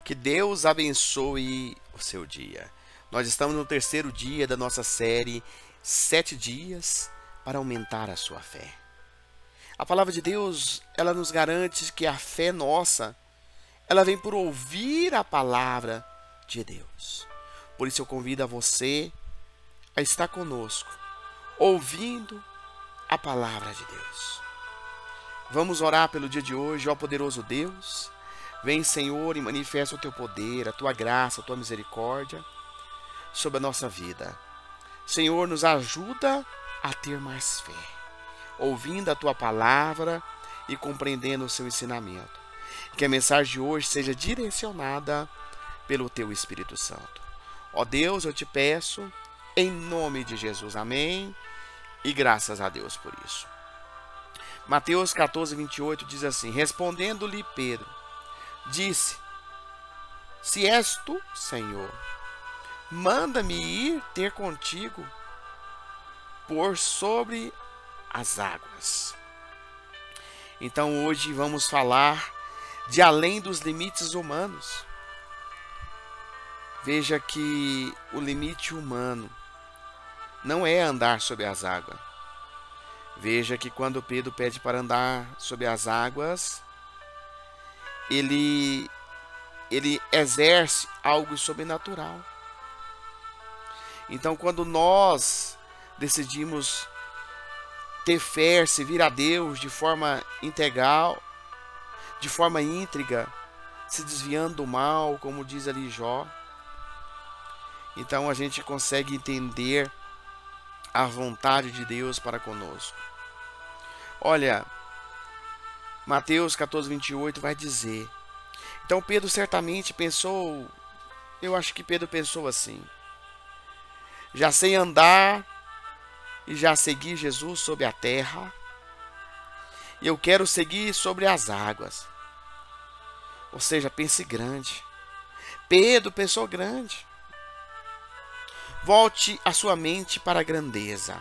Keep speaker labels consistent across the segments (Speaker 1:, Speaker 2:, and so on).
Speaker 1: Que Deus abençoe o seu dia. Nós estamos no terceiro dia da nossa série 7 dias para aumentar a sua fé. A palavra de Deus, ela nos garante que a fé nossa, ela vem por ouvir a palavra de Deus. Por isso eu convido a você a estar conosco, ouvindo a palavra de Deus. Vamos orar pelo dia de hoje, ó poderoso Deus. Vem, Senhor, e manifesta o teu poder, a tua graça, a tua misericórdia sobre a nossa vida. Senhor, nos ajuda a ter mais fé, ouvindo a tua palavra e compreendendo o seu ensinamento. Que a mensagem de hoje seja direcionada pelo teu Espírito Santo. Ó Deus, eu te peço, em nome de Jesus, amém, e graças a Deus por isso. Mateus 14, 28 diz assim: respondendo-lhe Pedro, disse: se és tu, Senhor, manda-me ir ter contigo por sobre as águas. Então hoje vamos falar de além dos limites humanos. Veja que o limite humano não é andar sobre as águas. Veja que quando Pedro pede para andar sobre as águas, ele exerce algo sobrenatural. Então, quando nós decidimos ter fé, servir a Deus de forma integral, de forma íntegra, se desviando do mal, como diz ali Jó, então a gente consegue entender a vontade de Deus para conosco. Olha, Mateus 14, 28 vai dizer: então Pedro certamente pensou, eu acho que Pedro pensou assim: já sei andar e já segui Jesus sobre a terra, e eu quero seguir sobre as águas. Ou seja, pense grande. Pedro pensou grande. Volte a sua mente para a grandeza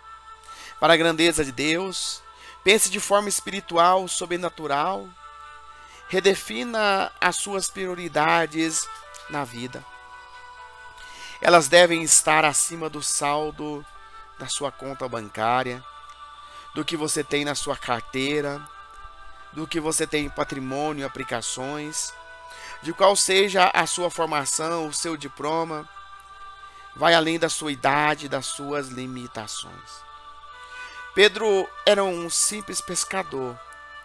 Speaker 1: de Deus. Pense de forma espiritual, sobrenatural. Redefina as suas prioridades na vida. Elas devem estar acima do saldo da sua conta bancária, do que você tem na sua carteira, do que você tem em patrimônio, aplicações, de qual seja a sua formação, o seu diploma. Vai além da sua idade, das suas limitações. Pedro era um simples pescador,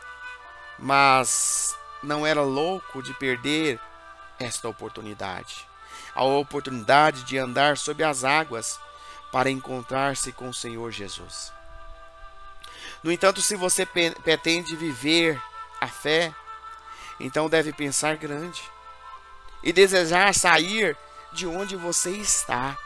Speaker 1: mas não era louco de perder esta oportunidade. A oportunidade de andar sobre as águas para encontrar-se com o Senhor Jesus. No entanto, se você pretende viver a fé, então deve pensar grande e desejar sair de onde você está.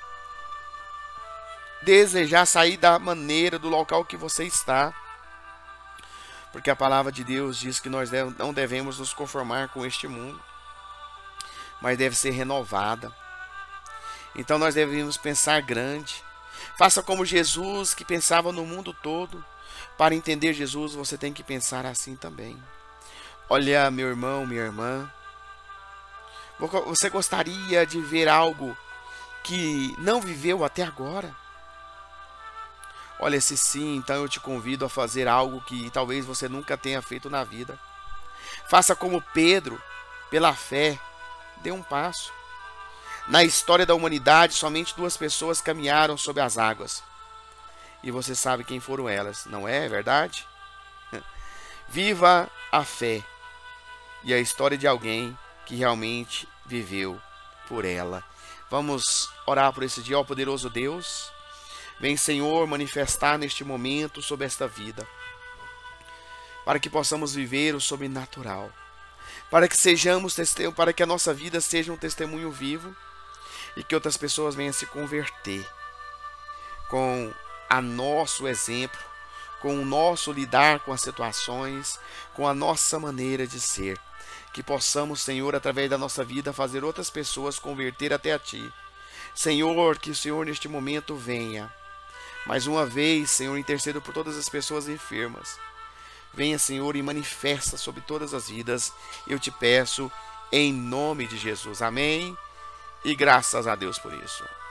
Speaker 1: Desejar sair da maneira, do local que você está. Porque a palavra de Deus diz que nós não devemos nos conformar com este mundo, mas deve ser renovada. Então nós devemos pensar grande. Faça como Jesus, que pensava no mundo todo. Para entender Jesus, você tem que pensar assim também. Olha, meu irmão, minha irmã, você gostaria de ver algo que não viveu até agora? Olha, se sim, então eu te convido a fazer algo que talvez você nunca tenha feito na vida. Faça como Pedro, pela fé, dê um passo. Na história da humanidade, somente 2 pessoas caminharam sobre as águas. E você sabe quem foram elas, não é verdade? Viva a fé e a história de alguém que realmente viveu por ela. Vamos orar por esse dia, ó poderoso Deus. Vem, Senhor, manifestar neste momento sobre esta vida, para que possamos viver o sobrenatural, para que a nossa vida seja um testemunho vivo e que outras pessoas venham se converter com a nosso exemplo, com o nosso lidar com as situações, com a nossa maneira de ser. Que possamos, Senhor, através da nossa vida, fazer outras pessoas converter até a Ti. Senhor, que o Senhor neste momento venha. Mais uma vez, Senhor, intercedo por todas as pessoas enfermas. Venha, Senhor, e manifesta sobre todas as vidas. Eu te peço em nome de Jesus. Amém. E graças a Deus por isso.